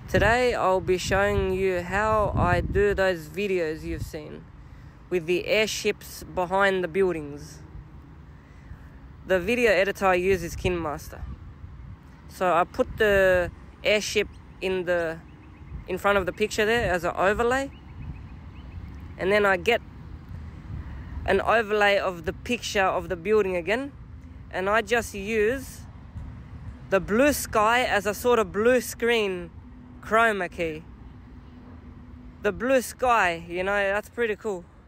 Today I'll be showing you how I do those videos you've seen with the airships behind the buildings. The video editor I use is KineMaster. So I put the airship in front of the picture there as an overlay, and then I get an overlay of the picture of the building again, and I just use the blue sky as a sort of blue screen chroma key. The blue sky, you know, that's pretty cool.